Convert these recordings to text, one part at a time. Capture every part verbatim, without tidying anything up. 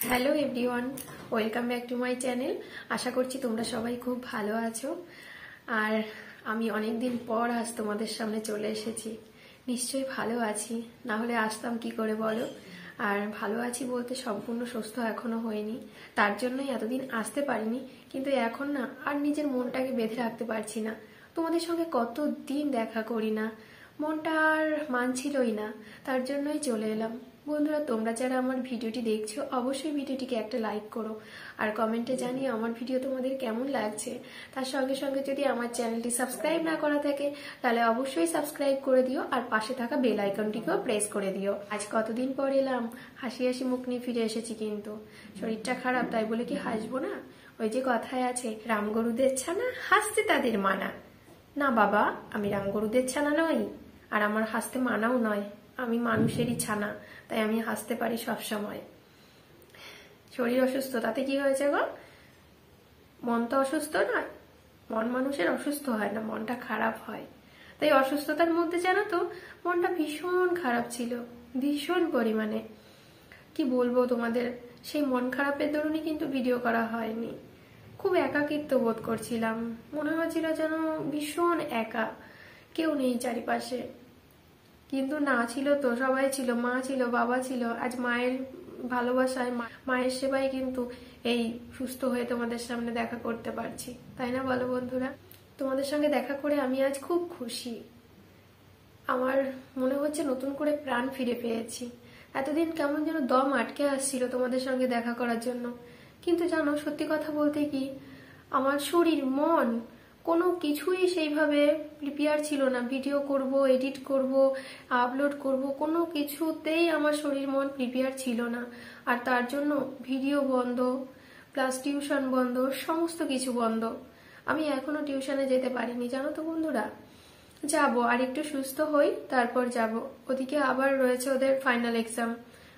Hello everyone, welcome back to my channel. আশা করছি তোমরা সবাই খুব ভালো আছো। আর আমি অনেক দিন পর আজ তোমাদের সামনে চলে এসেছি। নিশ্চয়ই ভালো আছি, না হলে আসতাম কি করে বলো। আর ভালো আছি বলতে সম্পূর্ণ সুস্থ এখনো হয়নি, তার জন্যই এতদিন আসতে পারিনি। কিন্তু এখন না আর নিজের মনটাকে বেঁধে রাখতে পারছি না। তোমাদের সঙ্গে কত দিন দেখা করি না, মনটা আর মানছিলই না, তার জন্যই চলে এলাম। বন্ধুরা, তোমরা যারা আমার ভিডিওটি দেখছো অবশ্যই ভিডিওটিকে একটা লাইক করো আর কমেন্টে জানিয়ে আমার ভিডিও তোমাদের কেমন লাগছে। তার সঙ্গে সঙ্গে যদি আমার চ্যানেলটি সাবস্ক্রাইব না করা থাকে তাহলে অবশ্যই সাবস্ক্রাইব করে দিও আর পাশে থাকা বেল আইকনটিকেও প্রেস করে দিও। আজ কতদিন পর এলাম, হাসি হাসি মুখ নিয়ে ফিরে এসেছি, কিন্তু শরীরটা খারাপ তাই বলে কি হাসবো না? ওই যে কথায় আছে, রামগরুদের ছানা হাসতে তাদের মানা। না বাবা, আমি রামগরুদের ছানা নই, আর আমার হাসতে মানাও নয়। আমি মানুষেরই ছানা, তাই আমি হাসতে পারি সব সময়। শরীর অসুস্থ তাতে কি হয়েছে গো? মন তো অসুস্থ না, মন মানুষের অসুস্থ হয় না, মনটা খারাপ হয়। তাই অসুস্থতার মধ্যে জানো তো মনটা ভীষণ খারাপ ছিল, ভীষণ পরিমাণে। কি বলবো তোমাদের, সেই মন খারাপের দরুনই কিন্তু ভিডিও করা হয়নি। খুব একাকিত্ব বোধ করছিলাম, মনে হচ্ছিল যেন ভীষণ একা, কেউ নেই চারিপাশে। কিন্তু না, ছিল তো, সবাই ছিল, মা ছিল, বাবা ছিল। আজ মায়ের ভালোবাসায়, মায়ের সেবায় কিন্তু এই সুস্থ হয়ে তোমাদের সামনে দেখা করতে পারছি, তাই না বলো বন্ধুরা? তোমাদের সঙ্গে দেখা করে আমি আজ খুব খুশি। আমার মনে হচ্ছে নতুন করে প্রাণ ফিরে পেয়েছি। এতদিন কেমন যেন দম আটকে আসছিল তোমাদের সঙ্গে দেখা করার জন্য। কিন্তু জানো, সত্যি কথা বলতে কি, আমার শরীর মন কোনো কিছুই সেইভাবে প্রিপেয়ার ছিল না। ভিডিও করব, এডিট করব, আপলোড করব, কোনো কিছুতেই আমার শরীর মন প্রিপেয়ার ছিল না। আর তার জন্য ভিডিও বন্ধ, প্লাস টিউশন বন্ধ, সমস্ত কিছু বন্ধ। আমি এখনো টিউশনে যেতে পারিনি, জানো তো বন্ধুরা। যাব, আর একটু সুস্থ হই তারপর যাব। ওদিকে আবার রয়েছে ওদের ফাইনাল এক্সাম।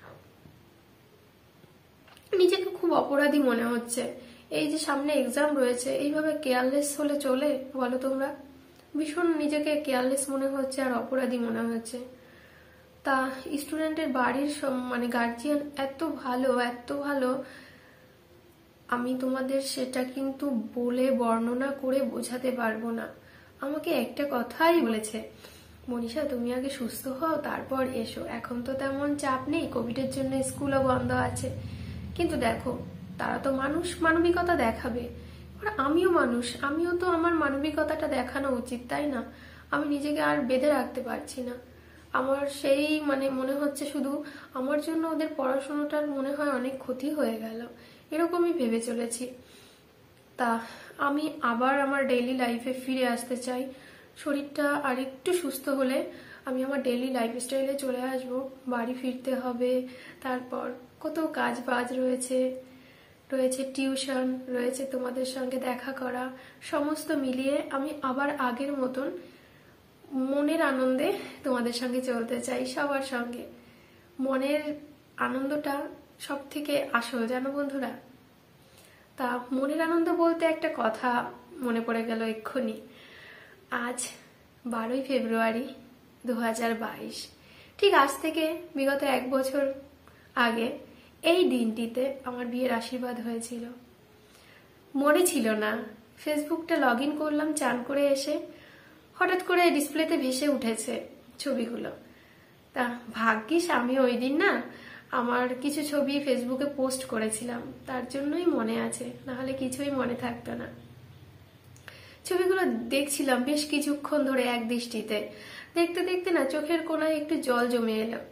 নিজেকে খুব অপরাধী মনে হচ্ছে। এই যে সামনে এক্সাম রয়েছে, এইভাবে কেয়ারলেস হলে চলে বলো তোমরা? ভীষণ নিজেকে কেয়ারলেস মনে হচ্ছে আর অপরাধী মনে হচ্ছে। তা স্টুডেন্টের বাড়ির মানে গার্জিয়ান এত ভালো, এত ভালো, আমি তোমাদের সেটা কিন্তু বলে বর্ণনা করে বোঝাতে পারবো না। আমাকে একটা কথাই বলেছে, মনীষা তুমি আগে সুস্থ হও তারপর এসো। এখন তো তেমন চাপ নেই, কোভিডের জন্য স্কুলও বন্ধ আছে। কিন্তু দেখো, তারা তো মানুষ, মানবিকতা দেখাবে। আমিও মানুষ, আমিও তো আমার মানবিকতাটা দেখানো উচিত, তাই না? আমি নিজেকে আর বেঁধে রাখতে পারছি না। আমার সেই মানে মনে হচ্ছে শুধু আমার জন্য ওদের পড়াশোনাটার মনে হয় অনেক ক্ষতি হয়ে গেল, এরকমই ভেবে চলেছি। তা আমি আবার আমার ডেইলি লাইফে ফিরে আসতে চাই। শরীরটা আর একটু সুস্থ হলে আমি আমার ডেইলি লাইফস্টাইলে চলে আসবো। বাড়ি ফিরতে হবে, তারপর কত কাজ বাজ রয়েছে, রয়েছে টিউশন, রয়েছে তোমাদের সঙ্গে দেখা করা, সমস্ত মিলিয়ে আমি আবার আগের মতন মনের আনন্দে তোমাদের সঙ্গে চলতে চাই, সবার সঙ্গে। মনের আনন্দটা সব থেকে আসল, জানো বন্ধুরা। তা মনের আনন্দ বলতে একটা কথা মনে পড়ে গেল এক্ষুনি। আজ বারোই ফেব্রুয়ারি দু হাজার বাইশ, ঠিক আজ থেকে বিগত এক বছর আগে এই দিনটিতে আমার বিয়ের আশীর্বাদ হয়েছিল। মনে ছিল না, ফেসবুকটা লগ ইন করলাম চান করে এসে, হঠাৎ করে ডিসপ্লেতে ভেসে উঠেছে ছবিগুলো। তা ভাগ্যিস আমি ওই দিন না আমার কিছু ছবি ফেসবুকে পোস্ট করেছিলাম, তার জন্যই মনে আছে, নাহলে কিছুই মনে থাকতো না। ছবিগুলো দেখছিলাম বেশ কিছুক্ষণ ধরে এক দৃষ্টিতে, দেখতে দেখতে না চোখের কোণায় একটু জল জমে এলো।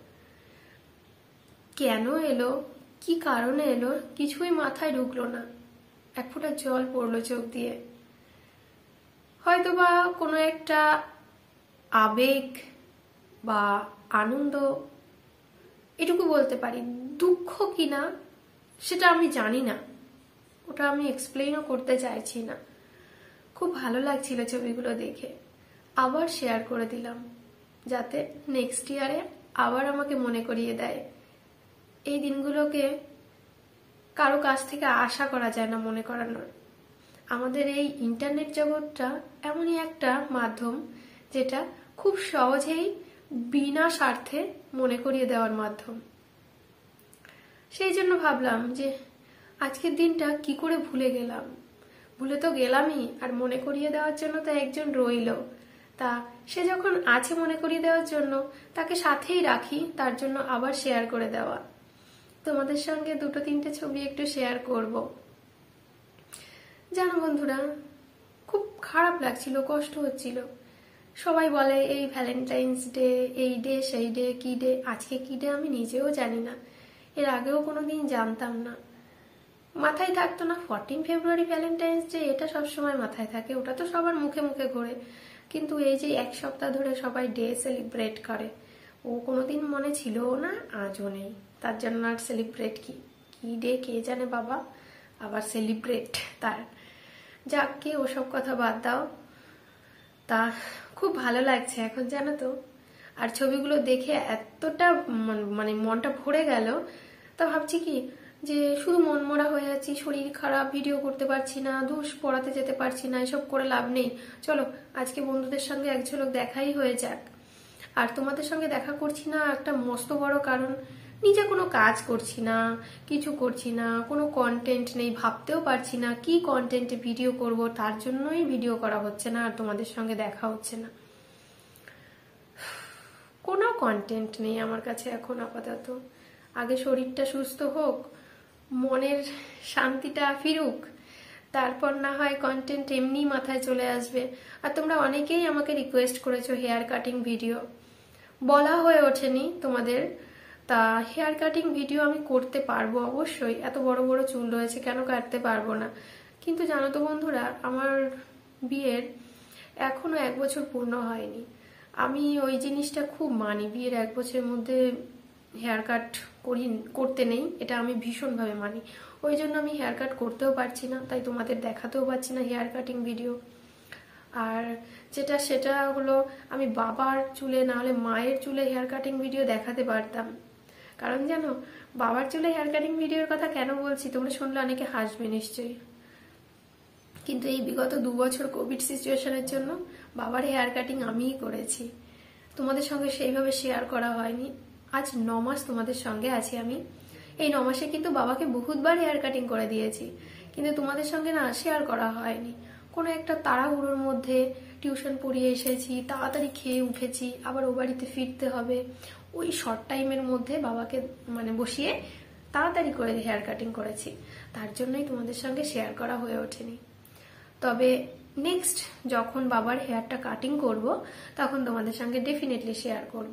কেন এলো, কি কারণে এলো, কিছুই মাথায় ঢুকলো না। এক ফোঁটা জল পড়লো চোখ দিয়ে। হয়তোবা কোনো একটা আবেগ বা আনন্দ, এটুকু বলতে পারি। দুঃখ কিনা সেটা আমি জানি না, ওটা আমি এক্সপ্লেইনও করতে চাইছি না। খুব ভালো লাগছিল ছবিগুলো দেখে, আবার শেয়ার করে দিলাম যাতে নেক্সট ইয়ারে আবার আমাকে মনে করিয়ে দেয়। এই দিনগুলোকে কারো কাছ থেকে আশা করা যায় না মনে করানোর। আমাদের এই ইন্টারনেট জগৎটা এমনই একটা মাধ্যম যেটা খুব সহজেই বিনা স্বার্থে মনে করিয়ে দেওয়ার মাধ্যম। সেই জন্য ভাবলাম যে আজকের দিনটা কি করে ভুলে গেলাম। ভুলে তো গেলামই, আর মনে করিয়ে দেওয়ার জন্য তো একজন রইল। তা সে যখন আছে মনে করিয়ে দেওয়ার জন্য, তাকে সাথেই রাখি, তার জন্য আবার শেয়ার করে দেওয়া। তোমাদের সঙ্গে দুটো তিনটে ছবি একটু শেয়ার করব। জানো বন্ধুরা, খুব খারাপ লাগছিল, কষ্ট হচ্ছিল। সবাই বলে এই ভ্যালেন্টাইন্স ডে, এই ডে, সেই ডে, কি ডে। আজকে কি ডে আমি নিজেও জানি না, এর আগেও কোনোদিন জানতাম না, মাথায় থাকতো না। ফোরটিন ফেব্রুয়ারি ভ্যালেন্টাইন্স ডে, এটা সবসময় মাথায় থাকে, ওটা তো সবার মুখে মুখে ঘোরে। কিন্তু এই যে এক সপ্তাহ ধরে সবাই ডে সেলিব্রেট করে, ও কোনোদিন মনে ছিলও না, আজও নেই। তার জন্য আর সেলিব্রেট কি কি ডে কে জানে বাবা, আবার সেলিব্রেট তার। যাক, কে ওসব কথা বাদ দাও। তা খুব ভালো লাগছে এখন, জানো তো। আর ছবিগুলো দেখে এতটা মানে মনটা ভরে গেল, তা ভাবছি কি যে শুধু মন মরা হয়ে আছি, শরীর খারাপ, ভিডিও করতে পারছি না, ধুস পড়াতে যেতে পারছি না, এসব করে লাভ নেই। চলো আজকে বন্ধুদের সঙ্গে এক ঝলক দেখাই হয়ে যাক। আর তোমাদের সঙ্গে দেখা করছি না একটা মস্ত বড় কারণ, নিজে কোনো কাজ করছি না, কিছু করছি না, কোনো কন্টেন্ট নেই, ভাবতেও পারছি না কি কন্টেন্টে ভিডিও করব, তার জন্যই ভিডিও করা হচ্ছে না আর তোমাদের সঙ্গে দেখা হচ্ছে না। কোনো কন্টেন্ট নেই আমার কাছে এখন আপাতত। আগে শরীরটা সুস্থ হোক, মনের শান্তিটা ফিরুক, তারপর না হয় কন্টেন্ট এমনি মাথায় চলে আসবে। আর তোমরা অনেকেই আমাকে রিকোয়েস্ট করেছো হেয়ার কাটিং ভিডিও, বলা হয়ে ওঠেনি তোমাদের। তা হেয়ার কাটিং ভিডিও আমি করতে পারবো অবশ্যই, এত বড় বড় চুল রয়েছে, কেন কাটতে পারবো না। কিন্তু জানো তো বন্ধুরা, আমার বিয়ের এখনো এক বছর পূর্ণ হয়নি। আমি ওই জিনিসটা খুব মানি, বিয়ের এক বছরের মধ্যে হেয়ার কাট করি করতে নেই, এটা আমি ভীষণভাবে মানি। ওই জন্য আমি হেয়ার কাট করতেও পারছি না, তাই তোমাদের দেখাতেও পারছি না হেয়ার কাটিং ভিডিও। আর যেটা সেটা হলো, আমি বাবার চুলে না হলে মায়ের চুলে হেয়ার কাটিং ভিডিও দেখাতে পারতাম। কারণ জানো, বাবার চুলে হেয়ার কাটিং ভিডিওর কথা কেন বলছি, তোমরা শুনলে অনেকে হাসবে নিশ্চয়ই। কিন্তু এই বিগত দু বছর কোভিড সিচুয়েশনের জন্য বাবার হেয়ার কাটিং আমিই করেছি, তোমাদের সঙ্গে সেইভাবে শেয়ার করা হয়নি। আজ ন মাস তোমাদের সঙ্গে আছি আমি, এই ন মাসে কিন্তু বাবাকে বহুতবার হেয়ার কাটিং করে দিয়েছি, কিন্তু তোমাদের সঙ্গে না শেয়ার করা হয়নি। কোনো একটা তাড়াহুড়োর মধ্যে টিউশন পড়িয়ে এসেছি, তাড়াতাড়ি খেয়ে উঠেছি, আবার ও বাড়িতে ফিরতে হবে, ওই শর্ট টাইমের মধ্যে বাবাকে মানে বসিয়ে তাড়াতাড়ি করে হেয়ার কাটিং করেছি, তার জন্যই তোমাদের সঙ্গে শেয়ার করা হয়ে ওঠেনি। তবে নেক্সট যখন বাবার হেয়ারটা কাটিং করব, তখন তোমাদের সঙ্গে ডেফিনেটলি শেয়ার করব।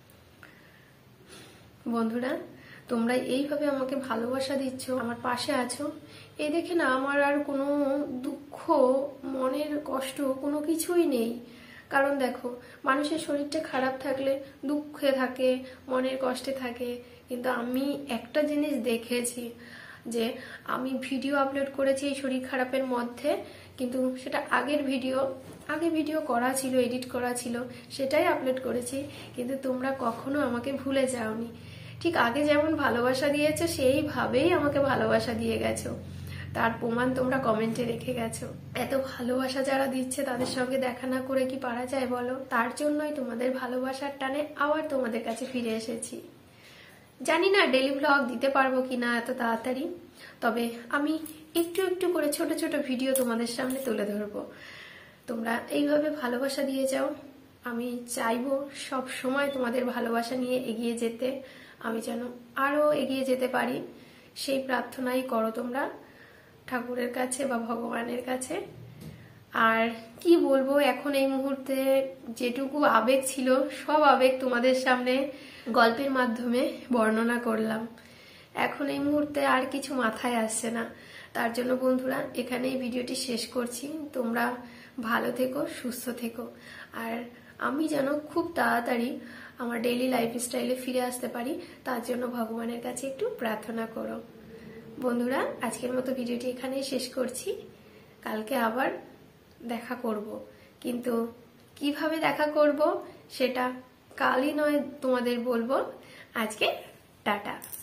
বন্ধুরা, তোমরা এইভাবে আমাকে ভালোবাসা দিচ্ছ, আমার পাশে আছো, এই দেখে না আমার আর কোনো দুঃখ, মনের কষ্ট কোনো কিছুই নেই। কারণ দেখো, মানুষের শরীরটা খারাপ থাকলে দুঃখে থাকে, মনের কষ্টে থাকে, কিন্তু আমি একটা জিনিস দেখেছি যে আমি ভিডিও আপলোড করেছি এই শরীর খারাপের মধ্যে, কিন্তু সেটা আগের ভিডিও, আগে ভিডিও করা ছিল, এডিট করা ছিল, সেটাই আপলোড করেছি, কিন্তু তোমরা কখনো আমাকে ভুলে যাওনি। ঠিক আগে যেমন ভালোবাসা দিয়েছো, সেইভাবেই আমাকে ভালোবাসা দিয়ে গেছো, তার প্রমাণ তোমরা কমেন্টে রেখে গেছো। এত ভালোবাসা যারা দিচ্ছে তাদের সঙ্গে দেখা না করে কি পারা যায় বলো? তার জন্যই তোমাদের ভালোবাসার টানে আবার তোমাদের কাছে ফিরে এসেছি। জানি না ডেলি ব্লগ দিতে পারবো কিনা এত তাড়াতাড়ি, তবে আমি একটু একটু করে ছোট ছোট ভিডিও তোমাদের সামনে তুলে ধরবো। তোমরা এইভাবে ভালোবাসা দিয়ে যাও, আমি চাইবো সব সময় তোমাদের ভালোবাসা নিয়ে এগিয়ে যেতে, আমি যেন আরো এগিয়ে যেতে পারি, সেই প্রার্থনাই করো তোমরা ঠাকুরের কাছে বা ভগবানের কাছে। আর কি বলবো, এখন এই মুহূর্তে যেটুকু আবেগ ছিল, সব আবেগ তোমাদের সামনে গল্পের মাধ্যমে বর্ণনা করলাম। এখন এই মুহূর্তে আর কিছু মাথায় আসছে না, তার জন্য বন্ধুরা এখানেই ভিডিওটি শেষ করছি। তোমরা ভালো থেকো, সুস্থ থেকো, আর আমি যেন খুব তাড়াতাড়ি আমার ডেইলি লাইফস্টাইলে ফিরে আসতে পারি, তার জন্য ভগবানের কাছে একটু প্রার্থনা করো। বন্ধুরা, আজকের মতো ভিডিওটি এখানেই শেষ করছি, কালকে আবার দেখা করব, কিন্তু কিভাবে দেখা করব সেটা কালই নয় তোমাদের বলবো। আজকে টাটা।